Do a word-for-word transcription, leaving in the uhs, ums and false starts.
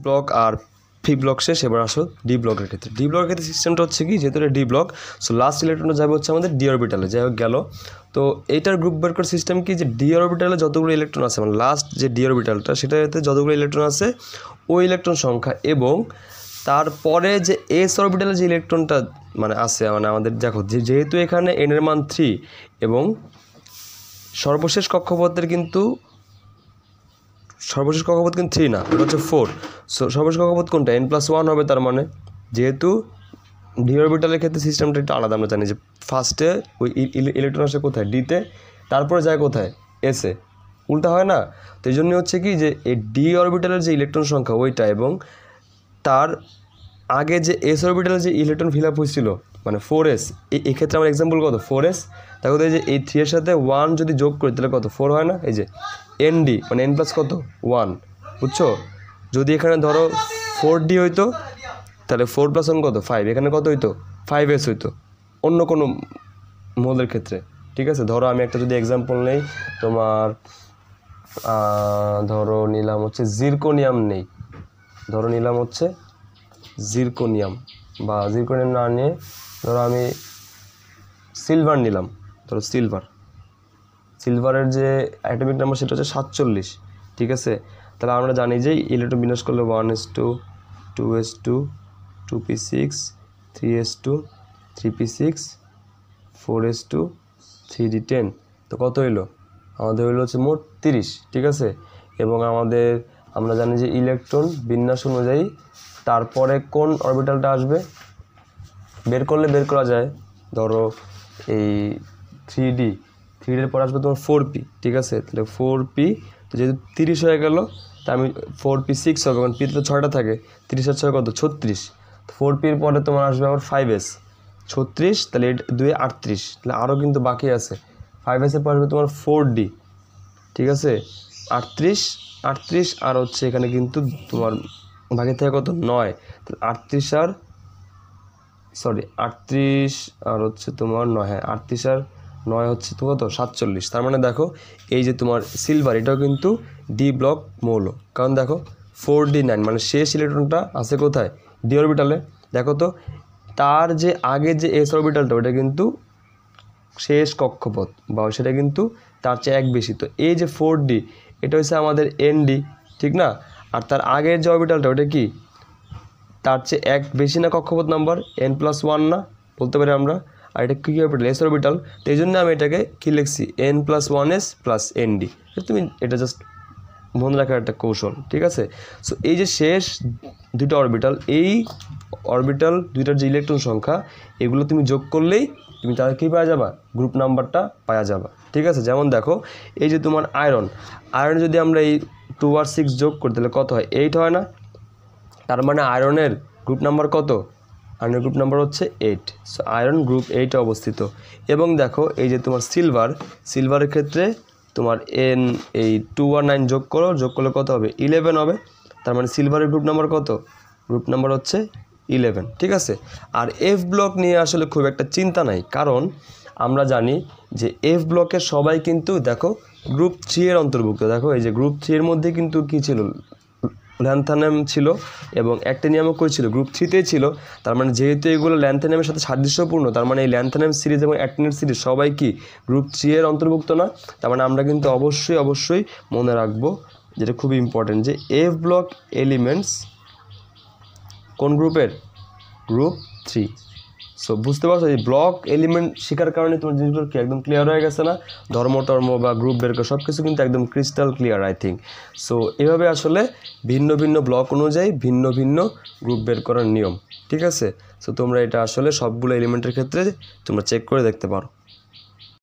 Block আর P block শেষ। এবার আসো ডি ব্লকের ক্ষেত্রে। ডি ব্লকের ক্ষেত্রে সিস্টেমটা হচ্ছে কি, যেহেতু এটা ডি ব্লক, সো লাস্ট ইলেকট্রনটা যাবে হচ্ছে আমাদের ডি অরবিটালে। যাই হোক গেল। তো এইটার গ্রুপ বের করার সিস্টেম কি, যে ডি অরবিটালে যতগুলো ইলেকট্রন আছে, মানে লাস্ট যে ডি অরবিটালটা সেটাতে যতগুলো ইলেকট্রন আছে ওই ইলেকট্রন সংখ্যা এবং তারপরে যে এস অরবিটালে যে ইলেকট্রনটা মানে আছে, মানে আমাদের দেখো যেহেতু এখানে এন এর মান থ্রি এবং সর্বশেষ কক্ষপথের কিন্তু সর্বশেষ কক্ষপথ কিন্তু থ্রি না, এটা হচ্ছে ফোর। সো সর্বশেষ কক্ষপথ কোনটা, এন প্লাস ওয়ান হবে। তার মানে যেহেতু ডি অরবিটালের ক্ষেত্রে সিস্টেমটা একটু আলাদা, আমরা জানি যে ফার্স্টে ওই ইলেকট্রন আসে কোথায়, ডিতে, তারপরে যায় কোথায়, এসে, উল্টা হয় না। তো এই জন্যই হচ্ছে কি, যে এই ডি অরবিটালের যে ইলেকট্রন সংখ্যা ওইটা এবং তার আগে যে এস অরবিটালের যে ইলেকট্রন ফিল আপ হয়েছিল মানে ফোর এস, এই ক্ষেত্রে আমার এক্সাম্পল কত, ফোর এস। দেখো এই যে এই থ্রি এর সাথে ওয়ান যদি যোগ করি তাহলে কত, ফোর হয় না। এই যে এন ডি মানে এন প্লাস কত, ওয়ান, বুঝছো। যদি এখানে ধরো ফোর ডি হইতো তাহলে ফোর প্লাস ওয়ান কত, ফাইভ। এখানে কত হইতো, ফাইভ এস হইতো অন্য কোনো মৌলের ক্ষেত্রে। ঠিক আছে, ধরো আমি একটা যদি এক্সাম্পল নেই, তোমার ধরো নিলাম হচ্ছে জিরকোনিয়াম নেই, ধরো নিলাম হচ্ছে জিরকোনিয়াম, বা জিরকোনিয়াম না নিয়ে ধরো আমি সিলভার নিলাম, ধরো সিলভার সিলভারের যে অ্যাটমিক নাম্বার সেটা হচ্ছে সাতচল্লিশ। ঠিক আছে, তাহলে আমরা জানি যে ইলেকট্রন বিন্যাস করলে one S two, two S two, two P six, three S two, three P six, four S two, three D ten. তো কত হইলো আমাদের, হইলো হচ্ছে মোট তিরিশ। ঠিক আছে, এবং আমাদের আমরা জানি যে ইলেকট্রন বিন্যাস অনুযায়ী তারপরে কোন অরবিটালটা আসবে বের করলে বের করা যায়। ধরো এই থ্রি ডি থ্রি ডির পর আসবে তোমার ফোর পি। ঠিক আছে, তাহলে ফোর পি, তো যেহেতু তিরিশ হয়ে গেল তা আমি ফোর পি সিক্স হবে, কারণ পিতে তো ছয়টা থাকে, তিরিশ আর ছয় কত, ছত্রিশ। ফোর পির পরে তোমার আসবে আবার ফাইভ এস, ছত্রিশ, তাহলে এটা দুই আটত্রিশ, তাহলে আরও কিন্তু বাকি আছে। ফাইভ এসের পর আসবে তোমার ফোর ডি। ঠিক আছে, আটত্রিশ, আটত্রিশ আর হচ্ছে এখানে কিন্তু তোমার বাকি থেকে কত, নয়। তাহলে আটত্রিশ আর সরি আটত্রিশ আর হচ্ছে তোমার নয়, হ্যাঁ আটত্রিশ আর নয় হচ্ছে তো কত, সাতচল্লিশ। তার মানে দেখো এই যে তোমার সিলভার এটাও কিন্তু ডি ব্লক মৌল, কারণ দেখো ফোর ডি নাইন মানে শেষ ইলেকট্রনটা আছে কোথায়, ডি অরবিটালে। দেখো তো তার যে আগে যে এস অরবিটালটা ওটা কিন্তু শেষ কক্ষপথ বা সেটা কিন্তু তার চেয়ে এক বেশি। তো এই যে ফোর ডি এটা হচ্ছে আমাদের এন ডি, ঠিক না। আর তার আগের যে অরবিটালটা ওটা কি, তার চেয়ে এক বেশি না কক্ষপথ নাম্বার, এন প্লাস ওয়ান না বলতে পারি আমরা। আর এটা কী অরবিটাল, এস অরবিটাল। তো এই জন্য আমি এটাকে কী লিখছি, N plus one S plus N D. তুমি এটা জাস্ট মনে রাখার একটা কৌশল। ঠিক আছে, সো এই যে শেষ দুটো অরবিটাল, এই অরবিটাল দুইটার যে ইলেকট্রন সংখ্যা এগুলো তুমি যোগ করলেই তুমি তাহলে কী পাওয়া যাবা, গ্রুপ নাম্বারটা পাওয়া যাবা। ঠিক আছে, যেমন দেখো এই যে তোমার আয়রন, আয়রন যদি আমরা এই টু আর সিক্স যোগ করি তাহলে কত হয়, এইট হয় না। তার মানে আয়রনের গ্রুপ নাম্বার কত, আয়রনের গ্রুপ নাম্বার হচ্ছে এইট। সো আয়রন গ্রুপ এইটে অবস্থিত। এবং দেখো এই যে তোমার সিলভার, সিলভারের ক্ষেত্রে তোমার এন এই টু আর নাইন যোগ করো, যোগ করলে কত হবে, ইলেভেন হবে। তার মানে সিলভারের গ্রুপ নাম্বার কত, গ্রুপ নাম্বার হচ্ছে ইলেভেন। ঠিক আছে, আর এফ ব্লক নিয়ে আসলে খুব একটা চিন্তা নাই, কারণ আমরা জানি যে এফ ব্লকের সবাই কিন্তু দেখো গ্রুপ থ্রি এর অন্তর্ভুক্ত। দেখো এই যে গ্রুপ থ্রি এর মধ্যে কিন্তু কী ছিল, ল্যান্থানিয়াম ছিল এবং অ্যাক্টিনিয়ামও কই ছিল, গ্রুপ থ্রিতেই ছিল। তার মানে যেহেতু এগুলো ল্যান্থানিয়ামের সাথে সাদৃশ্যপূর্ণ, তার মানে এই ল্যান্থানিয়াম সিরিজ এবং অ্যাক্টিনিয়াম সিরিজ সবাই কি গ্রুপ থ্রি এর অন্তর্ভুক্ত না। তার মানে আমরা কিন্তু অবশ্যই অবশ্যই মনে রাখবো, যেটা খুবই ইম্পর্টেন্ট, যে এফ ব্লক এলিমেন্টস কোন গ্রুপের, গ্রুপ থ্রি। সো বুঝতে পারছো, এই ব্লক এলিমেন্ট শেখার কারণে তোমার জিনিসগুলো কি একদম ক্লিয়ার হয়ে গেছে না, ধর্ম টর্ম বা গ্রুপ বের করে সব কিছু কিন্তু একদম crystal clear I think. So এভাবে আসলে ভিন্ন ভিন্ন ব্লক অনুযায়ী ভিন্ন ভিন্ন গ্রুপ বের করার নিয়ম। ঠিক আছে, সো তোমরা এটা আসলে সবগুলো এলিমেন্টের ক্ষেত্রে তোমরা চেক করে দেখতে পারো।